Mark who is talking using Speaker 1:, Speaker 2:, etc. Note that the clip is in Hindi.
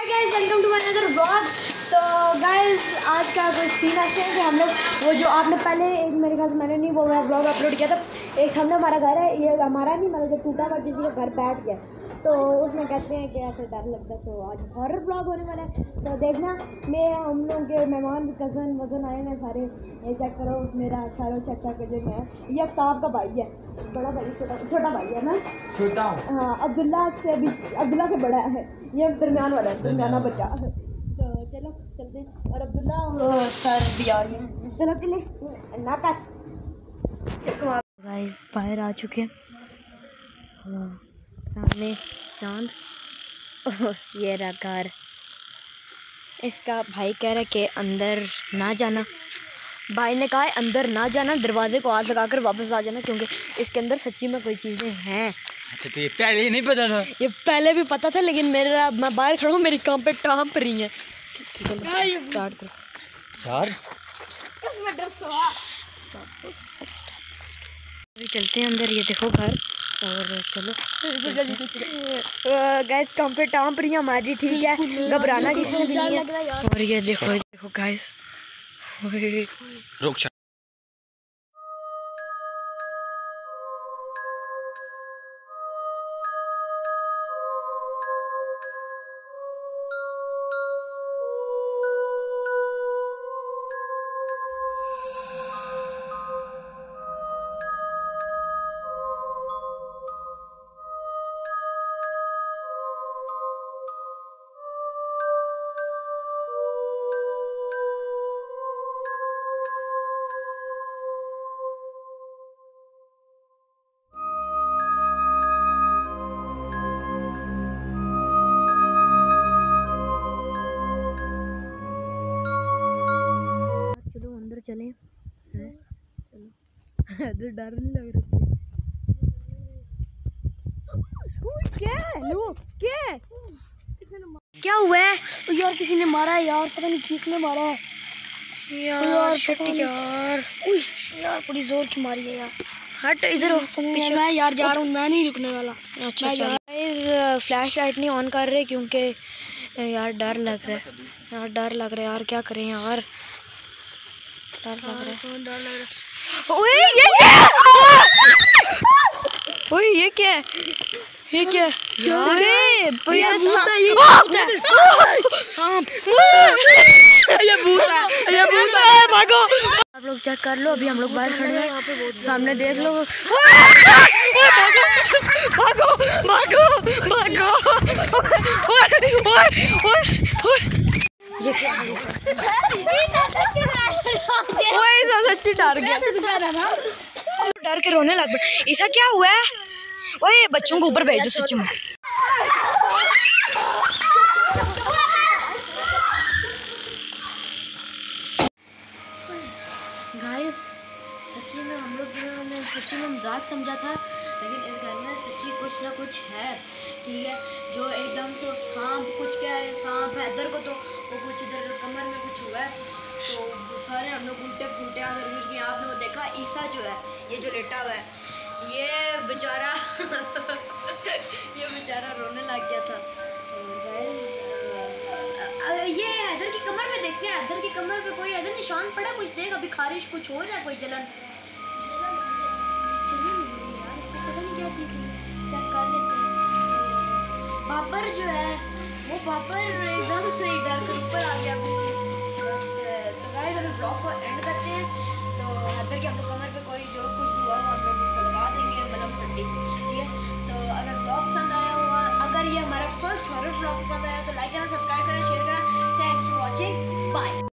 Speaker 1: Guys welcome to my another vlog. तो गाइस आज का कोई सीन ऐसे है कि हम लोग वो जो आपने पहले एक मेरे ख्याल से मैंने नहीं वो व्लॉग अपलोड किया था। एक सामने हमारा घर है, ये हमारा नहीं मतलब जो टूटा हुआ किसी का घर बैठ गया, तो उसमें कहते हैं कि ऐसे डर लगता है। तो आज हॉरर ब्लॉग होने वाला है, तो देखना। मैं हम लोग के मेहमान कज़न वज़न आए हैं सारे, ये चेक करो। मेरा सारो चाचा के जो है ये आफ्ताब का भाई है, बड़ा भाई छोटा भाई है ना,
Speaker 2: छोटा।
Speaker 1: हाँ अब्दुल्ला से बड़ा है, ये दरमियान वाला है, दरमियाना बच्चा। तो चलो चलते हैं, और अब्दुल्ला सर भी आ रही है। चलो चले ना कर बाहर आ चुके हैं, सामने चांद ये रहा घर। इसका भाई कह रहा है कि अंदर ना जाना, भाई ने कहा है अंदर ना जाना, दरवाजे को हाथ लगाकर वापस आ जाना, क्योंकि इसके अंदर सच्ची में कोई चीज़ें हैं।
Speaker 2: अच्छा तो ये पहले ही नहीं पता था?
Speaker 1: ये पहले भी पता था, लेकिन मैं बाहर खड़ा हूँ, मेरी काम पे टाँप रही है। स्टार्ट करो यार, अभी चलते हैं अंदर। ये देखो घर, और चलो गाइस काम पे टाँप रही है हमारी, ठीक है, घबराना किसी ने भी नहीं है। और ये देखो गाइस,
Speaker 2: रुक
Speaker 1: चले चलो डर नहीं लग रहा क्या हुआ है यार? किसी ने मारा है यार, पता नहीं किसने मारा है यार। यार बड़ी जोर की मारी है यार। हट इधर, मैं यार जा रहा हूँ, मैं नहीं रुकने वाला। अच्छा फ्लैश लाइट नहीं ऑन कर रहे क्योंकि यार डर लग रहा है यार, क्या करें यार, डर लग रहा है। ओए ये क्या है? ये क्या यार? भागो, आप लोग चेक कर लो, अभी हम लोग बाहर खड़े हैं, सामने देख लो। भागो भागो भागो, सच्ची डर गया, डर के रोने लग पड़ा। ऐसा क्या हुआ है? ओए बच्चों को ऊपर भेजो सच्ची में। गाइस सच्ची में हम लोग ने सच्ची में मजाक समझा था, लेकिन इस घर में सच्ची कुछ ना कुछ है, ठीक है। जो एकदम से सांप, कुछ क्या है, सांप है इधर को, तो वो कुछ इधर कमर में कुछ हुआ है, तो सारे हम लोग उल्टे फुलटे अगर यूज में आपने वो देखा। ईसा जो है, ये जो लेटा हुआ है, ये बेचारा ये बेचारा रोने लग गया था। ये हैदर की कमर पे देखते हैं, हैदर की कमर पे कोई हैदर निशान पड़ा, कुछ देख, अभी खारिश कुछ हो रहा है, कोई जलन यार, इसको पता नहीं क्या चीज़ है, चेक कर लेते हैं। पापर जो है वो पापर एकदम से डर कर ऊपर आ गया अपनी। तो गाइस अभी ब्लॉग को एंड करते हैं। तो हैदर की हम लोग कमर पे कोई जो कुछ भी हुआ हम लोग उसको लगा देंगे मलहम पट्टी, ठीक है। तो अगर ब्लॉग पसंद आया हुआ, अगर ये हमारा फर्स्ट हॉरर ब्लॉग पसंद आया तो लाइक करना, सब्सक्राइब करना, शेयर करना। Thanks for watching, bye.